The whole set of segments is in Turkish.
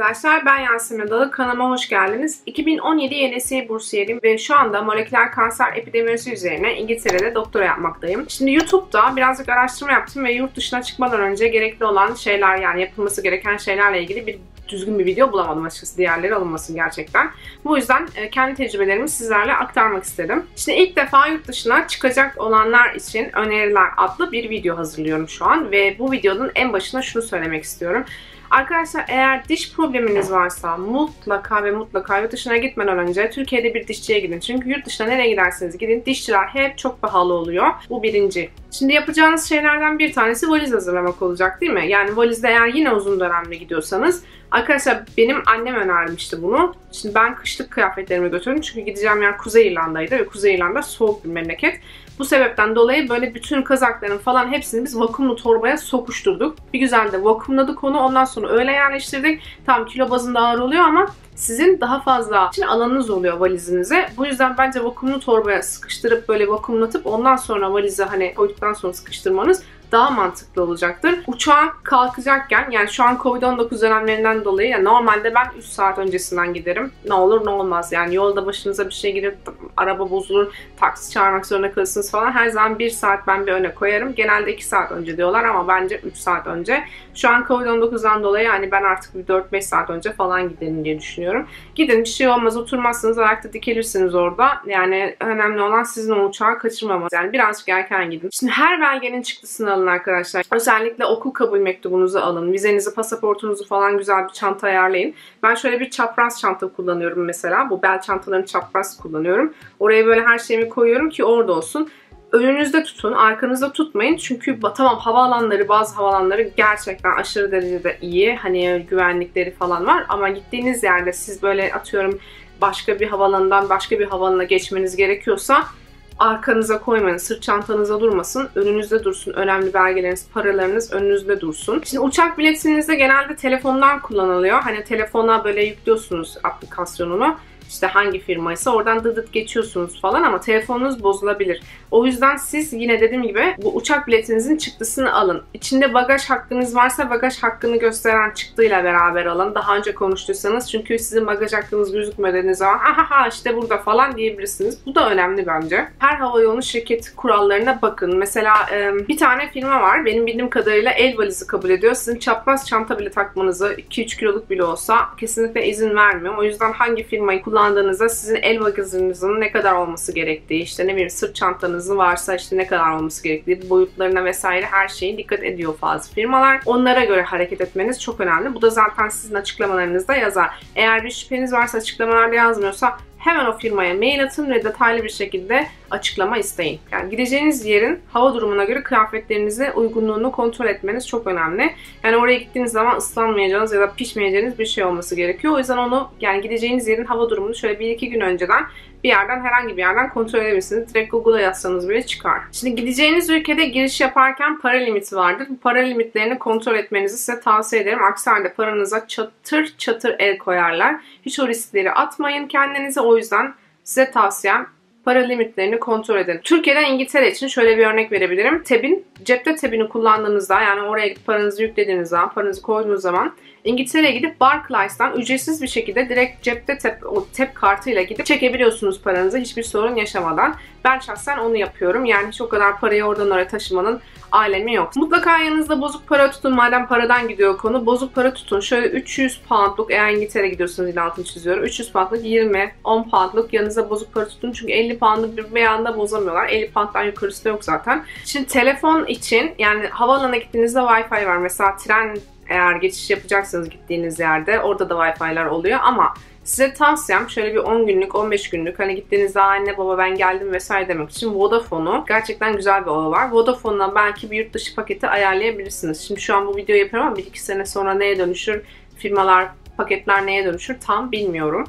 arkadaşlar, ben Yasemin Dalı. Kanalıma hoş geldiniz. 2017 YDS bursiyeriyim ve şu anda moleküler kanser epidemiyoloji üzerine İngiltere'de doktora yapmaktayım. Şimdi YouTube'da birazcık araştırma yaptım ve yurt dışına çıkmadan önce gerekli olan şeyler, yani yapılması gereken şeylerle ilgili düzgün bir video bulamadım açıkçası. Diğerleri alınmasın gerçekten. Bu yüzden kendi tecrübelerimi sizlerle aktarmak istedim. Şimdi ilk defa yurt dışına çıkacak olanlar için öneriler adlı bir video hazırlıyorum şu an ve bu videonun en başına şunu söylemek istiyorum. Arkadaşlar, eğer diş probleminiz varsa mutlaka ve mutlaka yurt dışına gitmeden önce Türkiye'de bir dişçiye gidin. Çünkü yurt dışına nereye giderseniz gidin dişçiler hep çok pahalı oluyor. Bu birinci. Şimdi yapacağınız şeylerden bir tanesi valiz hazırlamak olacak, değil mi? Yani valizde eğer yine uzun dönemli gidiyorsanız, arkadaşlar benim annem önermişti bunu. Şimdi ben kışlık kıyafetlerimi götürdüm çünkü gideceğim yer Kuzey İrlanda'ydı ve Kuzey İrlanda soğuk bir memleket. Bu sebepten dolayı böyle bütün kazakların falan hepsini biz vakumlu torbaya sokuşturduk. Bir güzel de vakumladık onu. Ondan sonra öyle yerleştirdik. Tam kilo bazında ağır oluyor ama sizin daha fazla alanınız oluyor valizinize. Bu yüzden bence vakumlu torbaya sıkıştırıp böyle vakumlatıp ondan sonra valize koyduktan sonra sıkıştırmanız daha mantıklı olacaktır. Uçağa kalkacakken, yani şu an Covid-19 dönemlerinden dolayı yani normalde ben 3 saat öncesinden giderim. Ne olur ne olmaz, yani yolda başınıza bir şey gelir, araba bozulur, taksi çağırmak zorunda kalırsınız falan. Her zaman 1 saat ben bir öne koyarım. Genelde 2 saat önce diyorlar ama bence 3 saat önce. Şu an Covid-19'dan dolayı yani ben artık bir 4-5 saat önce falan giderim diye düşünüyorum. Gidin, bir şey olmaz, oturmazsınız, ayakta dikilirsiniz orada. Yani önemli olan sizin o uçağı kaçırmamanız. Yani birazcık erken gidin. Şimdi her belgenin çıktısını alın arkadaşlar. Özellikle okul kabul mektubunuzu alın. Vizenizi, pasaportunuzu falan güzel bir çanta ayarlayın. Ben şöyle bir çapraz çanta kullanıyorum mesela. Bu bel çantalarını çapraz kullanıyorum. Oraya böyle her şeyimi koyuyorum ki orada olsun. Önünüzde tutun, arkanızda tutmayın. Çünkü tamam, bazı havalanları gerçekten aşırı derecede iyi. Hani güvenlikleri falan var ama gittiğiniz yerde siz böyle atıyorum başka bir havalandan başka bir havalana geçmeniz gerekiyorsa arkanıza koymayın, sırt çantanıza durmasın, önünüzde dursun. Önemli belgeleriniz, paralarınız önünüzde dursun. Şimdi uçak biletinizde genelde telefondan kullanılıyor. Hani telefona böyle yüklüyorsunuz aplikasyonunu. İşte hangi firmaysa oradan dıdıt geçiyorsunuz falan ama telefonunuz bozulabilir. O yüzden siz yine dediğim gibi bu uçak biletinizin çıktısını alın. İçinde bagaj hakkınız varsa bagaj hakkını gösteren çıktıyla beraber alın. Daha önce konuştuysanız, çünkü sizin bagaj hakkınız gözükmediğiniz zaman aha işte burada falan diyebilirsiniz. Bu da önemli bence. Her havayolu şirket kurallarına bakın. Mesela bir tane firma var. Benim bildiğim kadarıyla el valizi kabul ediyor. Sizin çapraz çanta bile takmanızı 2-3 kiloluk bile olsa kesinlikle izin vermiyor. O yüzden hangi firmayı kullandığınızda sizin el valizinizin ne kadar olması gerektiği, işte ne bileyim sırt çantanızın varsa işte ne kadar olması gerektiği, boyutlarına vesaire her şeyi dikkat ediyor bazı firmalar. Onlara göre hareket etmeniz çok önemli. Bu da zaten sizin açıklamalarınızda yazar. Eğer bir şüpheniz varsa, açıklamalarda yazmıyorsa hemen o firmaya mail atın ve detaylı bir şekilde açıklama isteyin. Yani gideceğiniz yerin hava durumuna göre kıyafetlerinize uygunluğunu kontrol etmeniz çok önemli. Yani oraya gittiğiniz zaman ıslanmayacağınız ya da pişmeyeceğiniz bir şey olması gerekiyor. O yüzden onu, yani gideceğiniz yerin hava durumunu şöyle 1-2 gün önceden bir yerden, herhangi bir yerden kontrol edebilirsiniz. Direkt Google'a yazsanız bile çıkar. Şimdi gideceğiniz ülkede giriş yaparken para limiti vardır. Bu para limitlerini kontrol etmenizi size tavsiye ederim. Aksi halde paranıza çatır çatır el koyarlar. Hiç o riskleri atmayın kendinize. O yüzden size tavsiyem, para limitlerini kontrol edin. Türkiye'den İngiltere için şöyle bir örnek verebilirim. Cepte tabini kullandığınızda, yani oraya paranızı yüklediğiniz zaman, paranızı koyduğunuz zaman İngiltere'ye gidip Barclays'tan ücretsiz bir şekilde direkt cepte tap kartıyla gidip çekebiliyorsunuz paranızı hiçbir sorun yaşamadan. Ben şahsen onu yapıyorum. Yani hiç o kadar parayı oradan oraya taşımanın alemi yok. Mutlaka yanınızda bozuk para tutun. Madem paradan gidiyor konu, bozuk para tutun. Şöyle 300 poundluk, eğer İngiltere'ye gidiyorsanız yine altını çiziyorum. 300 poundluk, 10 poundluk yanınızda bozuk para tutun. Çünkü 50 poundluk bir anda bozamıyorlar. 50 pounddan yukarısı da yok zaten. Şimdi telefon için, yani havaalanına gittiğinizde Wi-Fi var. Mesela tren, eğer geçiş yapacaksanız gittiğiniz yerde orada da Wi-Fi'ler oluyor ama size tavsiyem şöyle bir 10 günlük, 15 günlük, hani gittiğinizde anne baba ben geldim vesaire demek için Vodafone'u, gerçekten güzel bir ağı var. Vodafone'dan belki bir yurt dışı paketi ayarlayabilirsiniz. Şimdi şu an bu videoyu yapıyorum ama 1-2 sene sonra neye dönüşür, firmalar, paketler neye dönüşür tam bilmiyorum.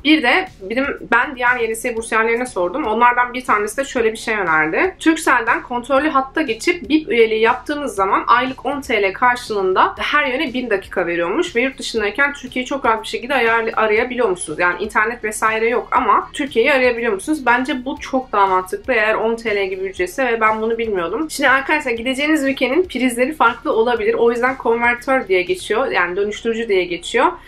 Ben diğer YDS bursiyerlerine sordum. Onlardan bir tanesi de şöyle bir şey önerdi. Turkcell'den kontrollü hatta geçip BIP üyeliği yaptığınız zaman aylık 10 TL karşılığında her yöne 1000 dakika veriyormuş ve yurt dışındayken Türkiye'yi çok rahat bir şekilde arayabiliyor musunuz? Yani internet vesaire yok ama Türkiye'yi arayabiliyor musunuz? Bence bu çok daha mantıklı eğer 10 TL gibi ücretse ve ben bunu bilmiyordum. Şimdi arkadaşlar, gideceğiniz ülkenin prizleri farklı olabilir. O yüzden konvertör diye geçiyor. Yani dönüştürücü diye geçiyor. Mutlaka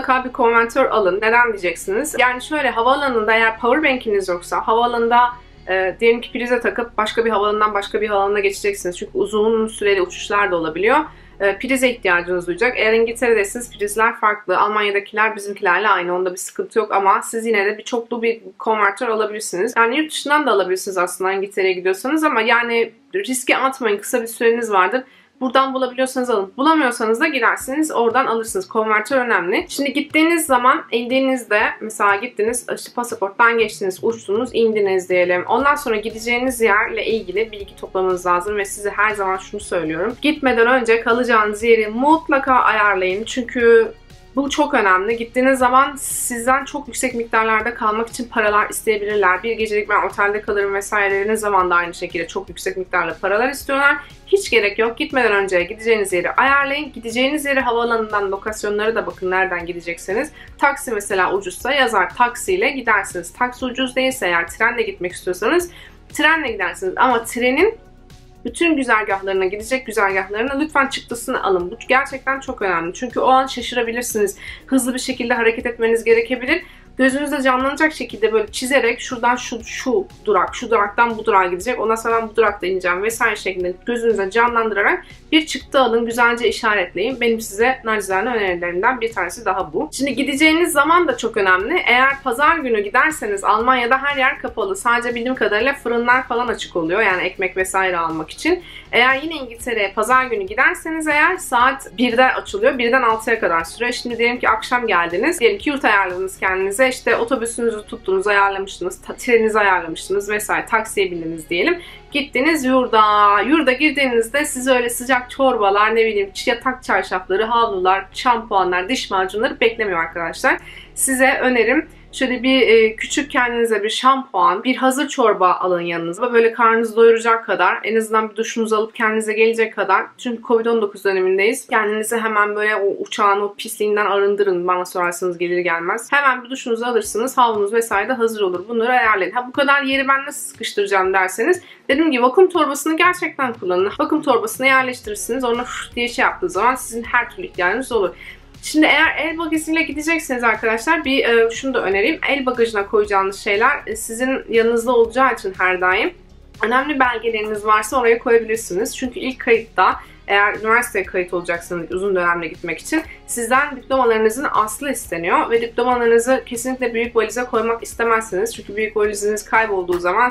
mutlaka bir konvertör alın. Neden diyeceksiniz? Yani şöyle, havaalanında eğer powerbank'iniz yoksa havaalanında diyelim ki prize takıp başka bir havaalanından başka bir havaalanına geçeceksiniz. Çünkü uzun süreli uçuşlar da olabiliyor. Prize ihtiyacınız duyacak. Eğer İngiltere'deyseniz prizler farklı. Almanya'dakiler bizimkilerle aynı. Onda bir sıkıntı yok ama siz yine de bir çoklu bir konvertör alabilirsiniz. Yani yurt dışından da alabilirsiniz aslında İngiltere'ye gidiyorsanız ama yani riske atmayın. Kısa bir süreniz vardır. Buradan bulabiliyorsanız alın. Bulamıyorsanız da gidersiniz oradan alırsınız. Konvertör önemli. Şimdi gittiğiniz zaman indiğinizde mesela gittiniz işte pasaporttan geçtiniz, uçtunuz, indiniz diyelim. Ondan sonra gideceğiniz yerle ilgili bilgi toplamanız lazım ve size her zaman şunu söylüyorum. Gitmeden önce kalacağınız yeri mutlaka ayarlayın. Çünkü bu çok önemli. Gittiğiniz zaman sizden çok yüksek miktarlarda kalmak için paralar isteyebilirler. Bir gecelik ben otelde kalırım vesaire ne zaman da aynı şekilde çok yüksek miktarda paralar istiyorlar. Hiç gerek yok. Gitmeden önce gideceğiniz yeri ayarlayın. Gideceğiniz yeri havaalanından lokasyonlara da bakın nereden gidecekseniz. Taksi mesela ucuzsa yazar taksiyle gidersiniz. Taksi ucuz değilse eğer trenle gitmek istiyorsanız trenle gidersiniz. Ama trenin bütün güzergahlarına, gidecek güzergahlarına lütfen çıktısını alın. Bu gerçekten çok önemli. Çünkü o an şaşırabilirsiniz. Hızlı bir şekilde hareket etmeniz gerekebilir. Gözünüzde canlanacak şekilde böyle çizerek şuradan şu durak, şu duraktan bu durağa gidecek. Ondan sonra ben bu durakta ineceğim vesaire şeklinde gözünüze canlandırarak bir çıktı alın, güzelce işaretleyin. Benim size nacizane önerilerimden bir tanesi daha bu. Şimdi gideceğiniz zaman da çok önemli. Eğer pazar günü giderseniz Almanya'da her yer kapalı. Sadece bildiğim kadarıyla fırınlar falan açık oluyor. Yani ekmek vesaire almak için. Eğer yine İngiltere'ye pazar günü giderseniz eğer saat 1'de açılıyor. 1'den 6'ya kadar sürüyor. Şimdi diyelim ki akşam geldiniz. Diyelim ki yurt ayarladınız kendinize. İşte otobüsünüzü tuttunuz, ayarlamıştınız. Treninizi ayarlamıştınız vesaire. Taksiye bindiniz diyelim. Gittiniz yurda. Yurda girdiğinizde size öyle sıcak çorbalar, ne bileyim yatak çarşafları, havlular, şampuanlar, diş macunları beklemiyor arkadaşlar. Size önerim şöyle bir küçük kendinize bir şampuan, bir hazır çorba alın yanınıza. Böyle karnınızı doyuracak kadar, en azından bir duşunuzu alıp kendinize gelecek kadar. Çünkü Covid-19 dönemindeyiz. Kendinizi hemen böyle o uçağın o pisliğinden arındırın bana sorarsanız gelir gelmez. Hemen bir duşunuzu alırsınız, havlunuz vesaire de hazır olur. Bunları ayarlayın. Ha bu kadar yeri ben nasıl sıkıştıracağım derseniz, dediğim gibi vakum torbasını gerçekten kullanın. Vakum torbasını yerleştirirsiniz. Ona diye şey yaptığı zaman sizin her türlü ihtiyacınız olur. Şimdi eğer el bagajıyla gidecekseniz arkadaşlar şunu da önereyim. El bagajına koyacağınız şeyler sizin yanınızda olacağı için her daim önemli belgeleriniz varsa oraya koyabilirsiniz. Çünkü ilk kayıtta eğer üniversiteye kayıt olacaksanız uzun dönemde gitmek için sizden diplomalarınızın aslı isteniyor ve diplomalarınızı kesinlikle büyük valize koymak istemezsiniz. Çünkü büyük valiziniz kaybolduğu zaman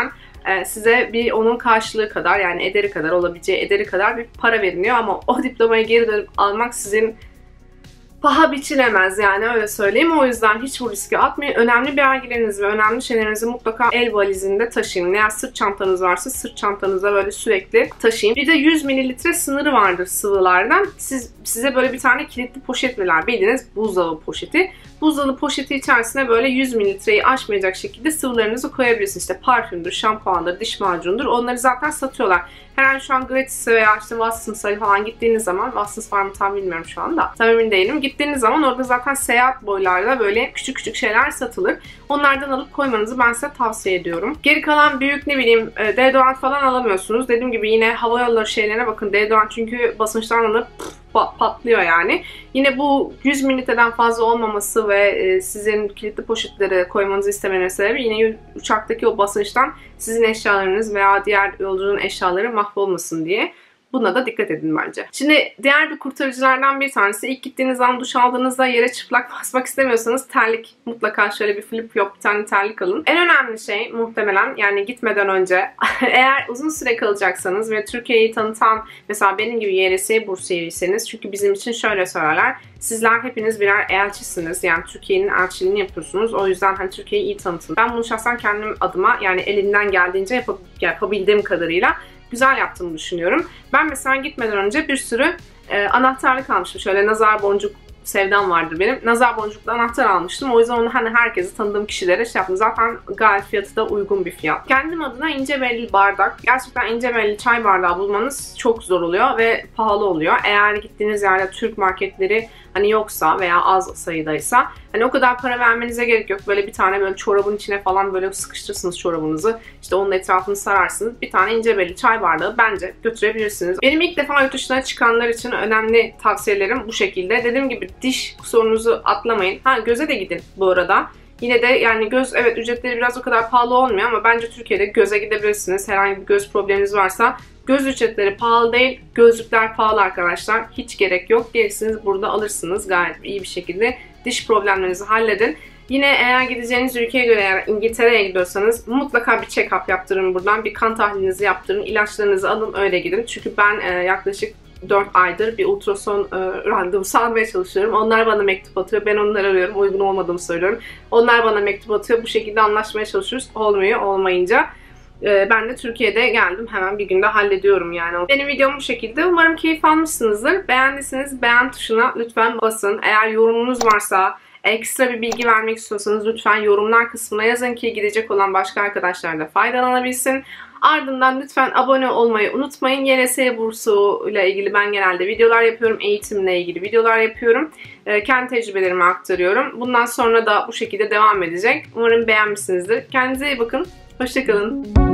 size bir onun karşılığı kadar yani ederi kadar olabileceği ederi kadar bir para veriliyor ama o diplomayı geri dönüp almak sizin paha biçilemez yani öyle söyleyeyim. O yüzden hiç bu riski atmayın. Önemli belgelerinizi ve önemli şeylerinizi mutlaka el valizinde taşıyın. Eğer sırt çantanız varsa sırt çantanıza böyle sürekli taşıyın. Bir de 100 mililitre sınırı vardır sıvılardan. Size böyle bir tane kilitli poşet verirler. Bildiğiniz buzdolabı poşeti. Buzdolabı poşeti içerisine böyle 100 mililitreyi aşmayacak şekilde sıvılarınızı koyabilirsiniz. İşte parfümdür, şampuandır, diş macundur. Onları zaten satıyorlar. Herhalde şu an Gratis'e veya işte Watsons'a falan gittiğiniz zaman, Watsons var mı tam bilmiyorum şu anda. Tam emin değilim. Gittiğiniz zaman orada zaten seyahat boylarda böyle küçük küçük şeyler satılır. Onlardan alıp koymanızı ben size tavsiye ediyorum. Geri kalan büyük ne bileyim deodorant falan alamıyorsunuz. Dediğim gibi yine havayolları şeylerine bakın. Deodorant çünkü basınçtan alıp patlıyor yani. Yine bu 100 mililitreden fazla olmaması ve sizin kilitli poşetlere koymanızı istemenin sebebi yine uçaktaki o basınçtan sizin eşyalarınız veya diğer yolcunun eşyaları mahvolmasın diye. Buna da dikkat edin bence. Şimdi diğer bir kurtarıcılardan bir tanesi ilk gittiğiniz zaman duş aldığınızda yere çıplak basmak istemiyorsanız terlik mutlaka şöyle bir flip yok bir tane terlik alın. En önemli şey muhtemelen yani gitmeden önce eğer uzun süre kalacaksanız ve Türkiye'yi tanıtan mesela benim gibi YLS bursiyerisiniz çünkü bizim için şöyle söylerler. Sizler hepiniz birer elçisiniz. Yani Türkiye'nin elçiliğini yapıyorsunuz. O yüzden hani Türkiye'yi iyi tanıtın. Ben bunu şahsen kendim adıma yani elimden geldiğince yapabildiğim kadarıyla güzel yaptığımı düşünüyorum. Ben mesela gitmeden önce bir sürü anahtarlık almıştım. Şöyle nazar boncuk sevdam vardır benim. Nazar boncuklu anahtar almıştım. O yüzden onu hani herkese tanıdığım kişilere şey yaptım. Zaten gayet fiyatı da uygun bir fiyat. Kendim adına ince belli bardak. Gerçekten ince belli çay bardağı bulmanız çok zor oluyor ve pahalı oluyor. Eğer gittiğiniz yerde Türk marketleri hani yoksa veya az sayıdaysa hani o kadar para vermenize gerek yok. Böyle bir tane böyle çorabın içine falan böyle sıkıştırırsınız çorabınızı. İşte onun etrafını sararsınız. Bir tane ince belli çay bardağı bence götürebilirsiniz. Benim ilk defa yurt dışına çıkanlar için önemli tavsiyelerim bu şekilde. Dediğim gibi diş sorununuzu atlamayın. Ha, göze de gidin bu arada. Yine de yani göz, evet, ücretleri biraz o kadar pahalı olmuyor ama bence Türkiye'de göze gidebilirsiniz. Herhangi bir göz probleminiz varsa göz ücretleri pahalı değil, gözlükler pahalı arkadaşlar. Hiç gerek yok. Gelirsiniz burada alırsınız gayet iyi bir şekilde. Diş problemlerinizi halledin. Yine eğer gideceğiniz ülkeye göre, eğer İngiltere'ye gidiyorsanız mutlaka bir check-up yaptırın buradan. Bir kan tahlilinizi yaptırın, ilaçlarınızı alın, öyle gidin. Çünkü ben yaklaşık 4 aydır bir ultrason randevusu almaya çalışıyorum. Onlar bana mektup atıyor. Ben onları arıyorum. Uygun olmadığımı söylüyorum. Onlar bana mektup atıyor. Bu şekilde anlaşmaya çalışıyoruz. Olmuyor. Olmayınca ben de Türkiye'de geldim. Hemen bir günde hallediyorum yani. Benim videom bu şekilde. Umarım keyif almışsınızdır. Beğendiyseniz beğen tuşuna lütfen basın. Eğer yorumunuz varsa, ekstra bir bilgi vermek istiyorsanız lütfen yorumlar kısmına yazın ki gidecek olan başka arkadaşlar da faydalanabilsin. Ardından lütfen abone olmayı unutmayın. YLS bursu ile ilgili ben genelde videolar yapıyorum. Eğitimle ilgili videolar yapıyorum. Kendi tecrübelerimi aktarıyorum. Bundan sonra da bu şekilde devam edecek. Umarım beğenmişsinizdir. Kendinize iyi bakın. Hoşça kalın.